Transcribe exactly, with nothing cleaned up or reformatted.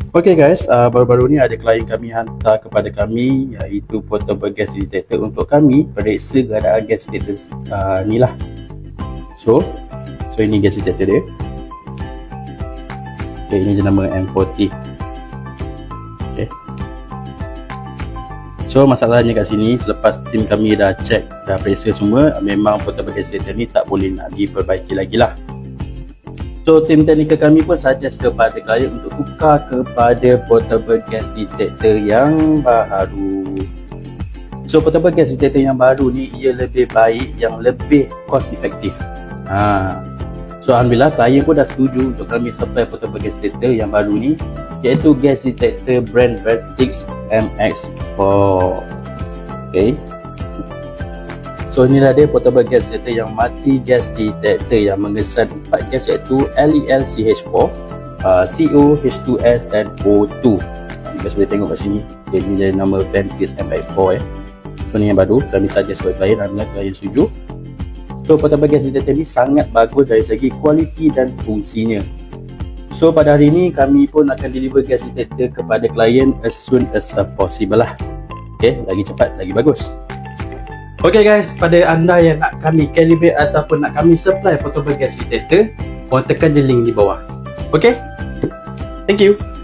Okay guys, uh, baru-baru ni ada klien kami hantar kepada kami iaitu portable gas detector untuk kami periksa keadaan gas detector uh, ni lah. So, so ini gas detector dia. Okay, ini jenama M empat puluh. Okay. So masalahnya kat sini, selepas tim kami dah check, dah periksa semua, memang portable gas detector ni tak boleh nak diperbaiki lagi lah. So tim teknikal kami pun suggest kepada klien untuk tukar kepada portable gas detector yang baru. So portable gas detector yang baru ni ia lebih baik, yang lebih cost effective. Ha. So alhamdulillah klien pun dah setuju untuk kami supply portable gas detector yang baru ni, iaitu gas detector brand Vertix M X four. Okay. So inilah dia portable gas detector yang multi gas detector yang mengesan empat gas iaitu L E L C H four, uh, C O, H two S dan O two. Kita boleh tengok kat sini. Okay, ini dia nama Vertix M X four eh. So ni yang baru kami suggest kepada klien, alhamdulillah klien setuju. So portable gas detector ni sangat bagus dari segi kualiti dan fungsinya. So pada hari ini kami pun akan deliver gas detector kepada klien as soon as possible lah. Okay, lagi cepat lagi bagus. Okay guys, pada anda yang nak kami calibrate ataupun nak kami supply portable gas detector, korang tekan je link di bawah. Okay, thank you.